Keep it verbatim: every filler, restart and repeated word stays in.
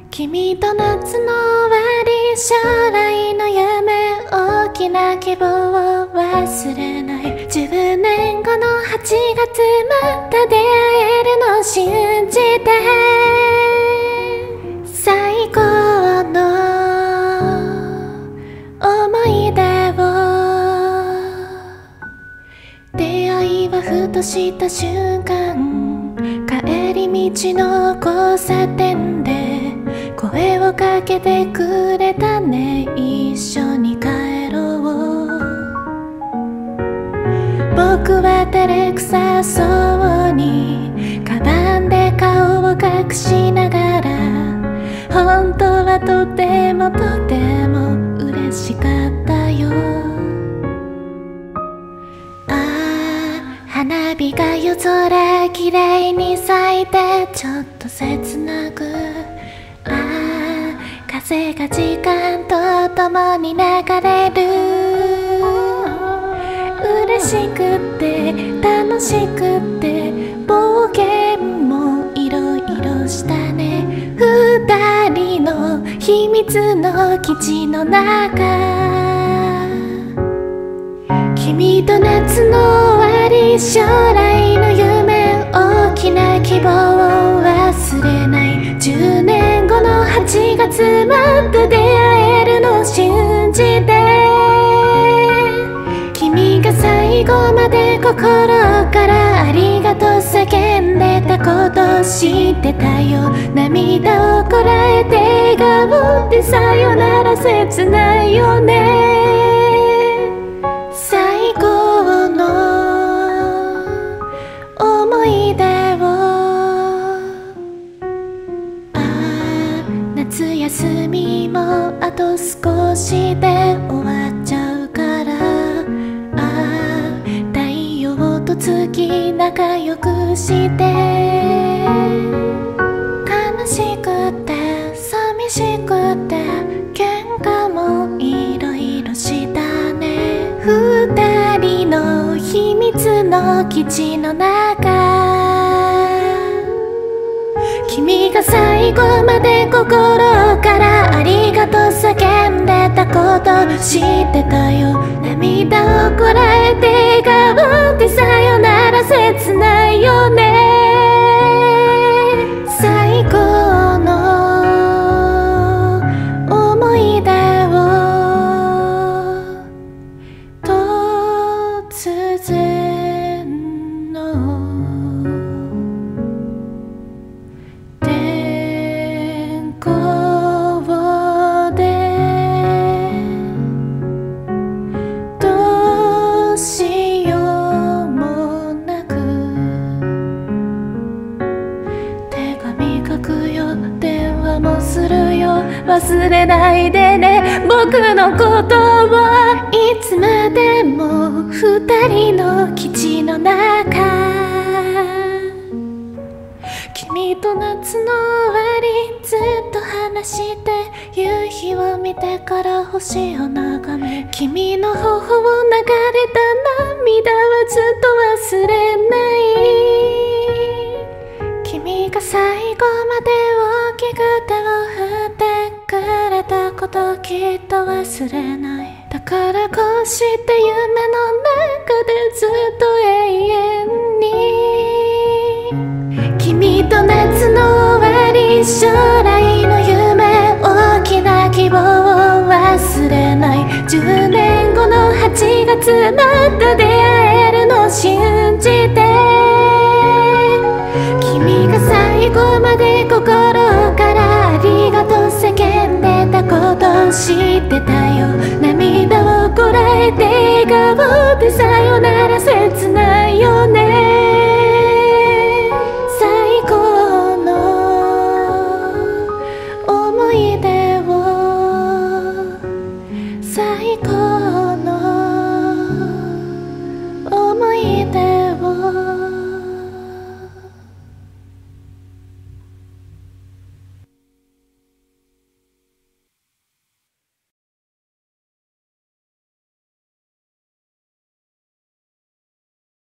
君と夏の終わり、将来の夢、大きな希望を忘れない。じゅうねんごのはちがつまた出会えるの信じて、最高の思い出を。出会いはふとした瞬間、帰り道の交差点で声をかけてくれたね。一緒に帰ろう。僕は照れくさそうにカバンで顔を隠しながら、本当はとてもとても嬉しかったよ。ああ、花火が夜空きれいに咲いてちょっと切なく、ああ、風が時間とともに流れる。嬉しくって楽しくって冒険もいろいろしたね。二人の秘密の基地の中、君と夏の終わり、将来の夢、大きな希望を忘れない。じゅうねんごのはちがつまた出会えるの信じて、君が最後まで心からありがとう叫んでたこと知ってたよ。涙をこらえて笑顔でさよなら、切ないよね。最高の思い出を。ああ、夏休みもあと少しで終わっちゃうから、ああ、太陽と月仲良くして、悲しくて寂しくて喧嘩もいろいろしたね。二人の秘密の基地の中、君が最後まで心からありがとう叫んでたこと知ってたよ。涙をこらえて笑顔でさよなら、切ないよね。最高の思い出を。突然の天候でどうしようもなく手紙書くよ、電話もするよ。忘れないでね、僕のことを。いつまでも二人の基地の中、君と夏の終わり、ずっと話して夕日を見てから星を眺め、君の頬を流れた涙はずっと忘れない。君が最後まで大きく手を振ってくれたこときっと忘れない。だからこうして夢の中でずっと永遠に、君と夏の終わり、将来の夢、大きな希望を忘れない。じゅうねんごのはちがつまた出会えるの信じて、君が最後まで心からありがとう叫んでたこと知ってた